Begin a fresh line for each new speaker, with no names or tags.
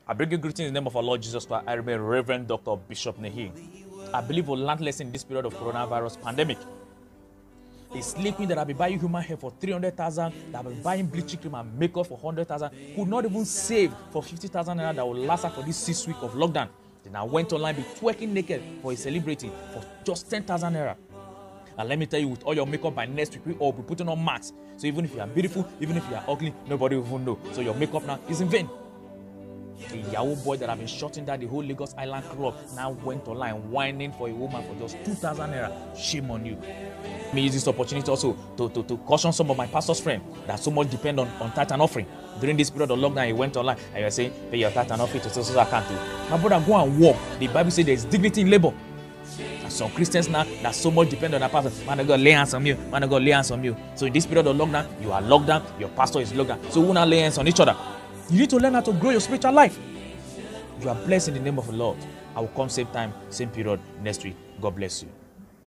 I bring you greetings in the name of our Lord Jesus Christ. I remain Reverend Dr. Bishop Nehe. I believe we'll learn lesson in this period of coronavirus pandemic. It's sleeping that I'll be buying human hair for 300,000, that I'll be buying bleaching cream and makeup for 100,000, could not even save for 50,000 naira that will last her for this 6 weeks of lockdown. Then I went online, be twerking naked for a celebrity for just 10,000 naira. And let me tell you, with all your makeup by next week, we all be putting on masks. So even if you are beautiful, even if you are ugly, nobody will even know. So your makeup now is in vain. A Yahoo boy that have been shutting down the whole Lagos Island club now went online whining for a woman for just 2,000 naira. Shame on you. Let me use this opportunity also to caution some of my pastor's friends that so much depend on tithe and offering. During this period of lockdown, he went online and you're saying, pay your tithe and offering to so account. My brother, go and work. The Bible says there is dignity in labor. And some Christians now that so much depend on their pastor. Man of God, lay hands on you. Man of God, lay hands on you. So in this period of lockdown, you are locked down, your pastor is locked down. So we will not lay hands on each other. You need to learn how to grow your spiritual life. You are blessed in the name of the Lord. I will come same time, same period next week. God bless you.